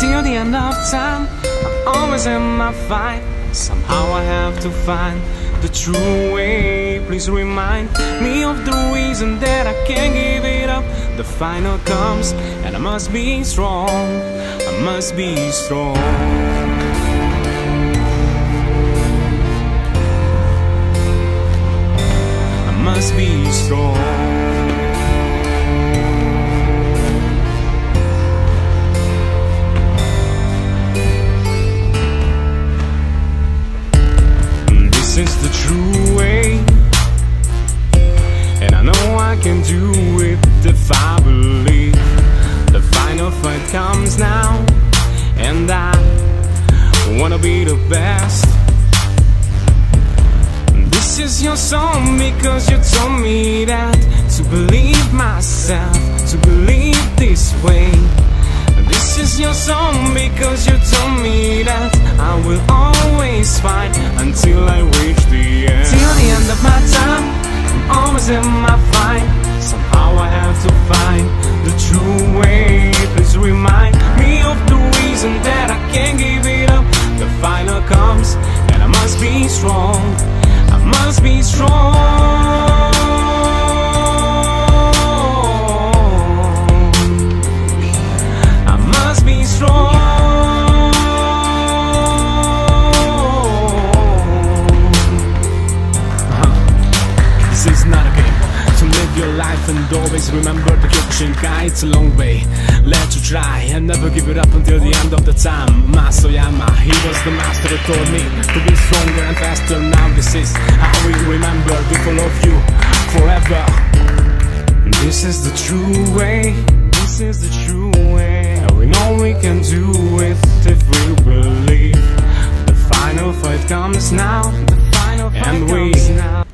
till the end of time. I'm always in my fight. Somehow I have to find the true way. Please remind me of the reason that I can't give it up. The final comes and I must be strong. I must be strong. I must be strong. This is the true way, and I know I can do it if I believe. The final fight comes now, and I wanna be the best. This is your song because you told me that, to believe myself, to believe this way. This is your song because you told me that I will always fight until I reach the end. Till the end of my time, I'm always in my fight. Somehow I have to find the true way. Please remind me of the reason that I can't give it up. The final comes and I must be strong. I must be strong. And always remember the Kyokushinkai, it's a long way. Let you try and never give it up until the end of the time. Masoyama, he was the master who taught me to be stronger and faster. Now this is how we remember, we follow you forever. This is the true way. This is the true way. And we know we can do it if we believe. The final fight comes now. The final fight comes now.